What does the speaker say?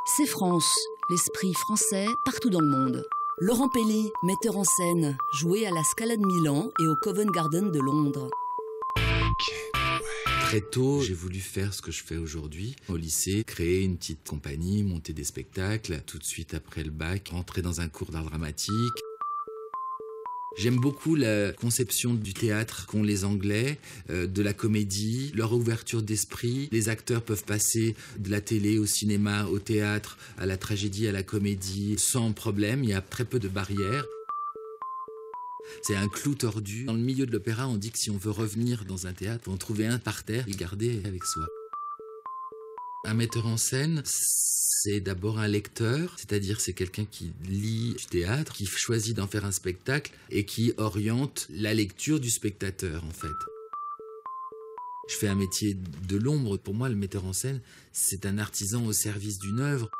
C'est France, l'esprit français partout dans le monde. Laurent Pellet, metteur en scène, joué à la Scala de Milan et au Covent Garden de Londres. Très tôt, j'ai voulu faire ce que je fais aujourd'hui. Au lycée, créer une petite compagnie, monter des spectacles. Tout de suite après le bac, rentrer dans un cours d'art dramatique. J'aime beaucoup la conception du théâtre qu'ont les Anglais, de la comédie, leur ouverture d'esprit. Les acteurs peuvent passer de la télé au cinéma, au théâtre, à la tragédie, à la comédie, sans problème. Il y a très peu de barrières. C'est un clou tordu. Dans le milieu de l'opéra, on dit que si on veut revenir dans un théâtre, on trouver un par terre et garder avec soi. Un metteur en scène, c'est d'abord un lecteur, c'est-à-dire c'est quelqu'un qui lit du théâtre, qui choisit d'en faire un spectacle et qui oriente la lecture du spectateur en fait. Je fais un métier de l'ombre. Pour moi, le metteur en scène, c'est un artisan au service d'une œuvre.